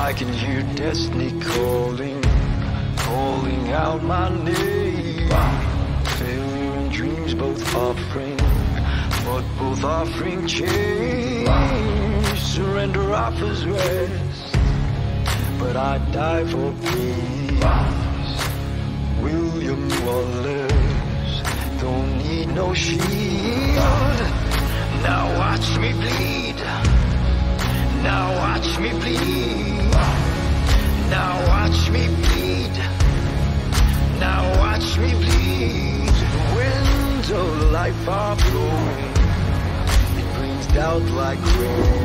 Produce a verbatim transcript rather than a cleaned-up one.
I can hear destiny calling, calling out my name. Failure and dreams both offering, but both offering change. Surrender offers rest, but I die for peace. William Wallace, don't need no shield. Now watch me bleed. Now watch me bleed. Now watch me bleed. Now watch me bleed. The winds of life are blowing. It brings doubt like rain.